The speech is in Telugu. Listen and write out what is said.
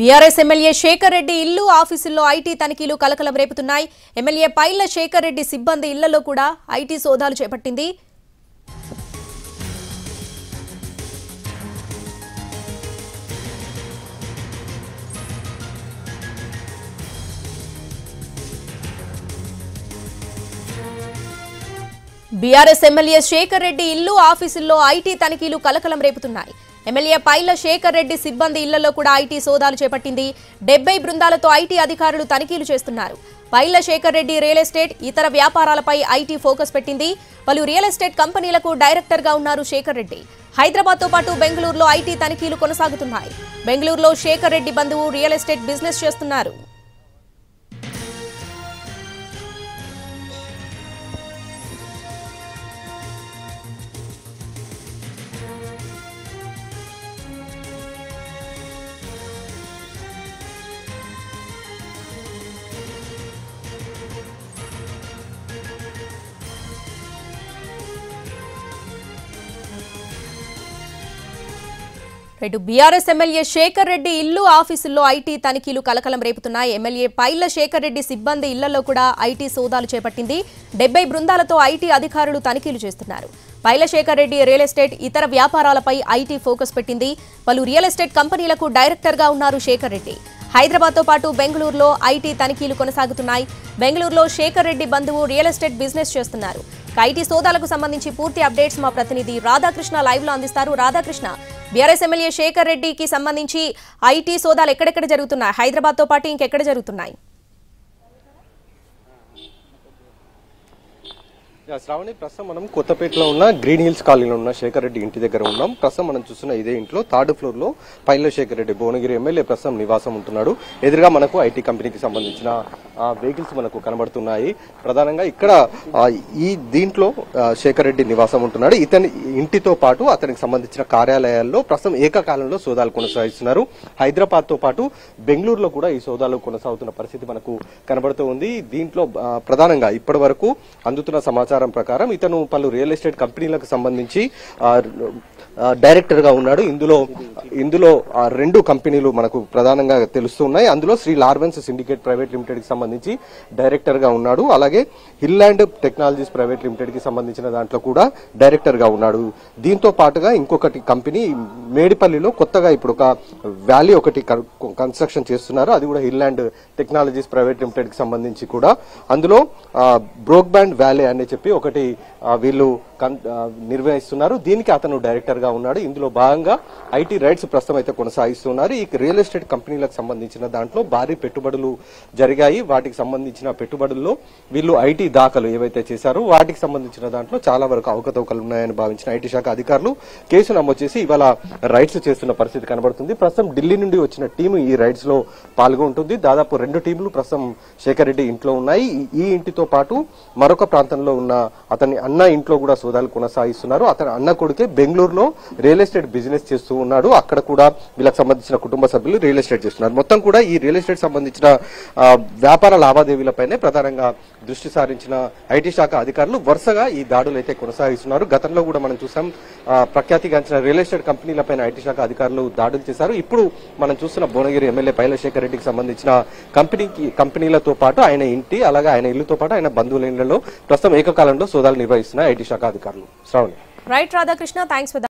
బీఆర్ఎస్ ఎమ్మెల్యే శేఖర్ రెడ్డి ఇల్లు ఆఫీసుల్లో ఐటీ తనిఖీలు కలకలం రేపుతున్నాయి. ఎమ్మెల్యే పైల శేఖర్ రెడ్డి సిబ్బంది ఇళ్లలో కూడా ఐటీ సోదాలు చేపట్టింది. బీఆర్ఎస్ ఎమ్మెల్యే శేఖర్ రెడ్డి ఇల్లు ఆఫీసుల్లో ఐటీ తనిఖీలు కలకలం రేపుతున్నాయి. ఎమ్మెల్యే పైల శేఖర్ రెడ్డి సిబ్బంది ఇళ్లలో కూడా ఐటీ సోదాలు చేపట్టింది. 70 బృందాలతో ఐటీ అధికారులు తనిఖీలు చేస్తున్నారు. పైల శేఖర్ రెడ్డి రియల్ ఎస్టేట్ ఇతర వ్యాపారాలపై ఐటీ ఫోకస్ పెట్టింది. పలు రియల్ ఎస్టేట్ కంపెనీలకు డైరెక్టర్ గా ఉన్నారు శేఖర్ రెడ్డి. హైదరాబాద్ తో పాటు బెంగళూరులో ఐటీ తనిఖీలు కొనసాగుతున్నాయి. బెంగళూరులో శేఖర్ రెడ్డి బంధువు రియల్ ఎస్టేట్ బిజినెస్ చేస్తున్నారు. బీఆర్ఎస్ ఎమ్మెల్యే శేఖర్ రెడ్డి ఇల్లు ఆఫీసుల్లో ఐటీ తనిఖీలు కలకలం రేపుతున్నాయి. ఎమ్మెల్యే పైల శేఖర్ రెడ్డి సిబ్బంది ఇళ్లలో కూడా ఐటీ సోదాలు చేపట్టింది. 70 బృందాలతో ఐటీ అధికారులు తనిఖీలు చేస్తున్నారు. పైల శేఖర్ రెడ్డి రియల్ ఎస్టేట్ ఇతర వ్యాపారాలపై ఐటీ ఫోకస్ పెట్టింది. పలు రియల్ ఎస్టేట్ కంపెనీలకు డైరెక్టర్ గా ఉన్నారు శేఖర్ రెడ్డి. హైదరాబాద్ తో పాటు బెంగళూరులో ఐటీ తనిఖీలు కొనసాగుతున్నాయి. బెంగళూరులో శేఖర్ రెడ్డి బంధువు రియల్ ఎస్టేట్ బిజినెస్ చేస్తున్నారు. ఐటీ సోదాలకు సంబంధించి పూర్తి అప్డేట్స్ మా ప్రతినిధి రాధాకృష్ణ లైవ్ లో అందిస్తారు. రాధాకృష్ణ, బీఆర్ఎస్ ఎమ్మెల్యే శేఖర్ రెడ్డికి సంబంధించి ఐటీ సోదాలు ఎక్కడెక్కడ జరుగుతున్నాయి? హైదరాబాద్ తో పాటు ఇంకెక్కడ జరుగుతున్నాయి? శ్రావణి, ప్రస్తుతం మనం కొత్తపేటలో ఉన్న గ్రీన్ హిల్స్ కాలనీలో ఉన్న శేఖర్ రెడ్డి ఇంటి దగ్గర ఉన్నాం. ప్రస్తుతం మనం చూస్తున్న ఇదే ఇంట్లో 3rd ఫ్లోర్ లో పైల శేఖర్ రెడ్డి భువనగిరి ఎమ్మెల్యే ప్రస్తుతం నివాసం ఉంటున్నాడు. ఎదురుగా మనకు ఐటీ కంపెనీకి సంబంధించిన వెహికల్స్ మనకు కనబడుతున్నాయి. ప్రధానంగా ఇక్కడ దీంట్లో శేఖర్ రెడ్డి నివాసం ఉంటున్నాడు. ఇతని ఇంటితో పాటు అతనికి సంబంధించిన కార్యాలయాల్లో ప్రస్తుతం ఏకకాలంలో సోదాలు కొనసాగిస్తున్నారు. హైదరాబాద్ తో పాటు బెంగళూరులో కూడా ఈ సోదాలు కొనసాగుతున్న పరిస్థితి మనకు కనబడుతూ ఉంది. దీంట్లో ప్రధానంగా ఇప్పటి వరకు అందుతున్న సమాచారం ప్రకారం ఇతను పలు రియల్ ఎస్టేట్ కంపెనీలకు సంబంధించి డైరెక్టర్ గా ఉన్నాడు. ఇందులో 2 కంపెనీలు మనకు ప్రధానంగా తెలుస్తున్నాయి. అందులో శ్రీ లార్వెన్స్ సిండికేట్ ప్రైవేట్ లిమిటెడ్ కి సంబంధించి డైరెక్టర్ గా ఉన్నాడు. అలాగే హిల్లాండ్ టెక్నాలజీస్ ప్రైవేట్ లిమిటెడ్ కి సంబంధించిన దాంట్లో కూడా డైరెక్టర్ గా ఉన్నాడు. దీంతో పాటుగా ఇంకొకటి కంపెనీ మేడిపల్లిలో కొత్తగా ఇప్పుడు ఒక వ్యాలీ ఒకటి కన్స్ట్రక్షన్ చేస్తున్నారు. అది కూడా హిల్లాండ్ టెక్నాలజీస్ ప్రైవేట్ లిమిటెడ్ కి సంబంధించి కూడా అందులో బ్రోక్బ్యాండ్ వ్యాలీ అని చెప్పి ఒకటి వీళ్ళు నిర్వహిస్తున్నారు. దీనికి అతను డైరెక్టర్ గా ఉన్నాడు. ఇందులో భాగంగా ఐటీ రైట్స్ ప్రస్తుతం అయితే కొనసాగిస్తున్నారు. ఈ రియల్ ఎస్టేట్ కంపెనీలకు సంబంధించిన దాంట్లో భారీ పెట్టుబడులు జరిగాయి. వాటికి సంబంధించిన పెట్టుబడుల్లో వీళ్ళు ఐటీ దాఖలు ఏవైతే చేశారో వాటికి సంబంధించిన దాంట్లో చాలా వరకు అవకతవకలు ఉన్నాయని భావించిన ఐటీ శాఖ అధికారులు కేసు నమోదు చేసి ఇవాళ రైడ్స్ చేస్తున్న పరిస్థితి కనబడుతుంది. ప్రస్తుతం ఢిల్లీ నుండి వచ్చిన టీము ఈ రైడ్స్ లో పాల్గొంటుంది. దాదాపు 2 టీంలు ప్రస్తుతం శేఖర్ రెడ్డి ఇంట్లో ఉన్నాయి. ఈ ఇంటితో పాటు మరొక ప్రాంతంలో ఉన్న అతని అన్న ఇంట్లో కూడా సోదాలు కొనసాగిస్తున్నారు. అతని అన్న కొడుకే బెంగళూరులో రియల్ ఎస్టేట్ బిజినెస్ చేస్తూ ఉన్నాడు. అక్కడ కూడా వీళ్ళకి సంబంధించిన కుటుంబ సభ్యులు రియల్ ఎస్టేట్ చేస్తున్నారు. మొత్తం కూడా ఈ రియల్ ఎస్టేట్ సంబంధించిన వ్యాపార లావాదేవీలపైనే ప్రధానంగా దృష్టి సారించిన ఐటీ శాఖ అధికారులు వరుసగా ఈ దాడులు అయితే కొనసాగిస్తున్నారు. గతంలో కూడా మనం చూసాం ప్రఖ్యాతిగాంచిన రియల్ ఎస్టేట్ కంపెనీలపైన ఐటీ శాఖ అధికారులు దాడులు చేశారు. ఇప్పుడు మనం చూస్తున్న భువనగిరి ఎమ్మెల్యే పైల శేఖర్ రెడ్డికి సంబంధించిన కంపెనీలతో పాటు ఆయన ఇంటి అలాగే ఆయన ఇల్లుతో పాటు ఆయన బంధువుల ఇళ్లలో ప్రస్తుతం ఏకకాలంలో సోదాలు నిర్వహిస్తున్న ఐటీ శాఖ అధికారులు. Sravani. Right Radhakrishna, thanks for